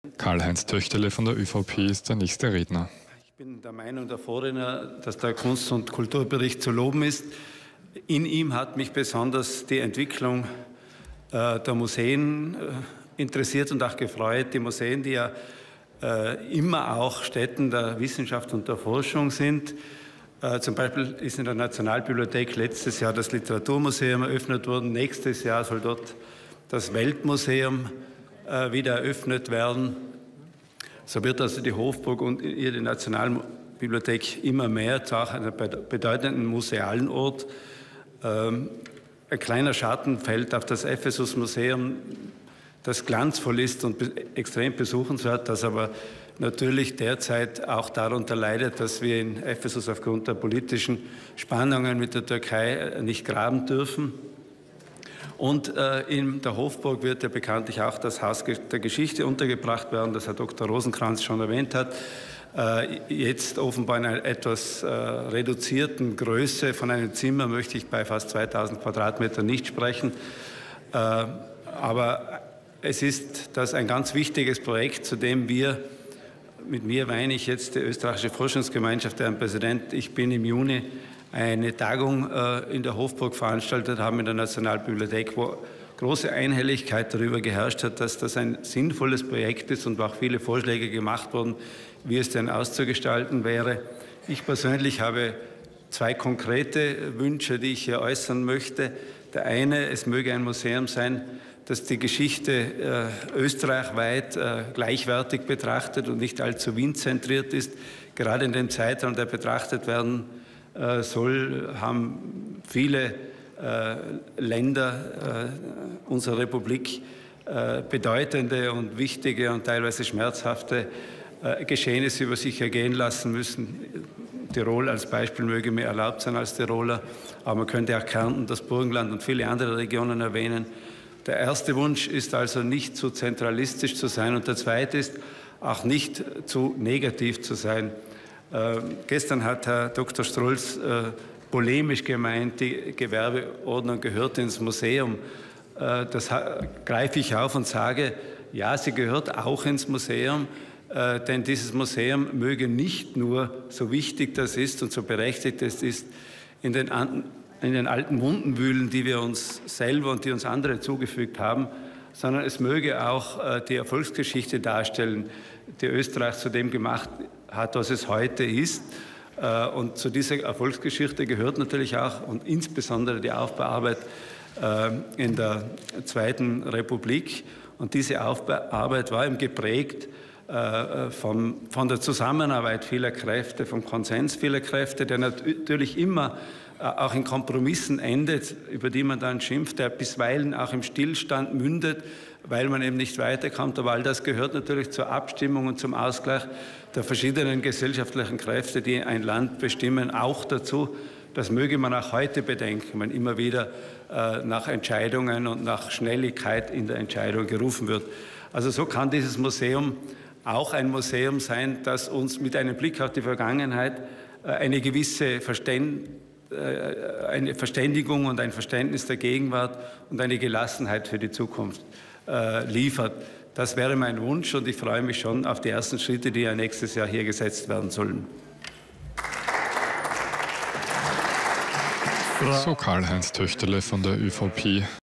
Karl-Heinz Töchterle von der ÖVP ist der nächste Redner. Ich bin der Meinung der Vorredner, dass der Kunst- und Kulturbericht zu loben ist. In ihm hat mich besonders die Entwicklung der Museen interessiert und auch gefreut. Die Museen, die ja immer auch Stätten der Wissenschaft und der Forschung sind. Zum Beispiel ist in der Nationalbibliothek letztes Jahr das Literaturmuseum eröffnet worden. Nächstes Jahr soll dort das Weltmuseum wieder eröffnet werden. So wird also die Hofburg und die Nationalbibliothek immer mehr zu auch einem bedeutenden musealen Ort. Ein kleiner Schatten fällt auf das Ephesus-Museum, das glanzvoll ist und extrem besuchenswert, das aber natürlich derzeit auch darunter leidet, dass wir in Ephesus aufgrund der politischen Spannungen mit der Türkei nicht graben dürfen. Und in der Hofburg wird ja bekanntlich auch das Haus der Geschichte untergebracht werden, das Herr Dr. Rosenkranz schon erwähnt hat. Jetzt offenbar in einer etwas reduzierten Größe von einem Zimmer möchte ich bei fast 2000 Quadratmetern nicht sprechen. Aber es ist das ein ganz wichtiges Projekt, zu dem wir, mit mir meine ich jetzt die österreichische Forschungsgemeinschaft, deren Präsident ich bin, im Juni eine Tagung in der Hofburg veranstaltet haben in der Nationalbibliothek, wo große Einhelligkeit darüber geherrscht hat, dass das ein sinnvolles Projekt ist und auch viele Vorschläge gemacht wurden, wie es denn auszugestalten wäre. Ich persönlich habe zwei konkrete Wünsche, die ich hier äußern möchte. Der eine, es möge ein Museum sein, das die Geschichte österreichweit gleichwertig betrachtet und nicht allzu Wien-zentriert ist. Gerade in dem Zeitraum, der betrachtet werden soll, haben viele Länder unserer Republik bedeutende und wichtige und teilweise schmerzhafte Geschehnisse über sich ergehen lassen müssen. Tirol als Beispiel möge mir erlaubt sein als Tiroler, aber man könnte auch Kärnten, das Burgenland und viele andere Regionen erwähnen. Der erste Wunsch ist also nicht zu zentralistisch zu sein und der zweite ist auch nicht zu negativ zu sein. Gestern hat Herr Dr. Strolz polemisch gemeint, die Gewerbeordnung gehört ins Museum. Das greife ich auf und sage, ja, sie gehört auch ins Museum, denn dieses Museum möge nicht nur, so wichtig das ist und so berechtigt es ist, in den alten Wunden wühlen, die wir uns selber und die uns andere zugefügt haben, sondern es möge auch die Erfolgsgeschichte darstellen, die Österreich zu dem gemacht hat, was es heute ist. Und zu dieser Erfolgsgeschichte gehört natürlich auch und insbesondere die Aufbauarbeit in der Zweiten Republik. Und diese Aufbauarbeit war eben geprägt von der Zusammenarbeit vieler Kräfte, vom Konsens vieler Kräfte, der natürlich immer auch in Kompromissen endet, über die man dann schimpft, der bisweilen auch im Stillstand mündet, weil man eben nicht weiterkommt. Aber all das gehört natürlich zur Abstimmung und zum Ausgleich der verschiedenen gesellschaftlichen Kräfte, die ein Land bestimmen, auch dazu. Das möge man auch heute bedenken, wenn immer wieder nach Entscheidungen und nach Schnelligkeit in der Entscheidung gerufen wird. Also so kann dieses Museum auch ein Museum sein, das uns mit einem Blick auf die Vergangenheit eine gewisse eine Verständigung und ein Verständnis der Gegenwart und eine Gelassenheit für die Zukunft liefert. Das wäre mein Wunsch und ich freue mich schon auf die ersten Schritte, die ja nächstes Jahr hier gesetzt werden sollen. So Karl-Heinz Töchterle von der ÖVP.